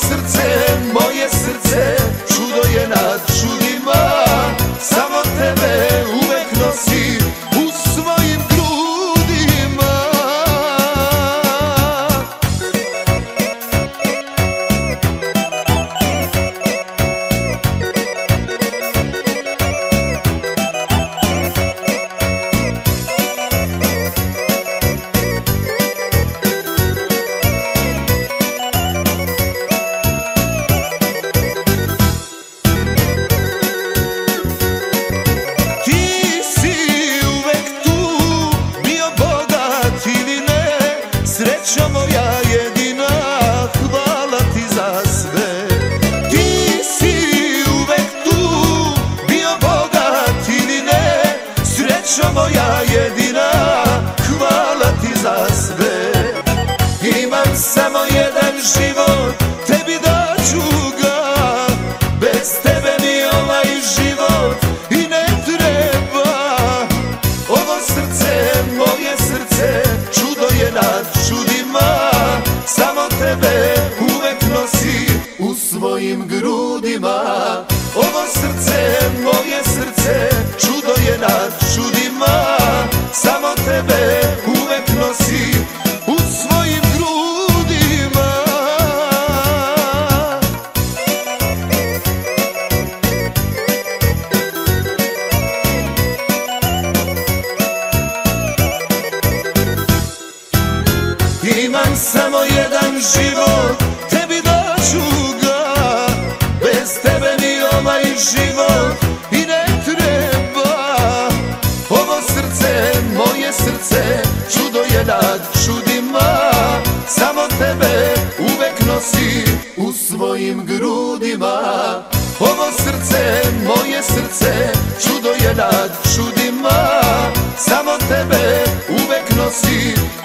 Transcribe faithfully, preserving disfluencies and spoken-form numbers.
srce, moje srce, čudo je nad čudima. Samo tebe uvek nosi u svojim grudima. Srećo moja jedina, hvala ti za sve. Ti si uvek tu, bio bogat ili ne. Srećo moja jedina, hvala ti za sve. Imam samo jedan život, tebi daću ga. Bez tebe mi ovaj život i ne treba. Ovo srce, moje srce, čudo je nad čudima. Samo tebe uvek nosi u svojim grudima. Ovo srce, moje srce, čudo je nad čudima. Samo tebe uvek nosi u svojim grudima. Imam samo jedan život, tebi daću ga. Bez tebe mi ovaj život i ne treba. Ovo srce, moje srce, čudo je nad čudima. Samo tebe uvek nosi u svojim grudima. Ovo srce, moje srce, čudo je nad čudima. Samo tebe uvek nosi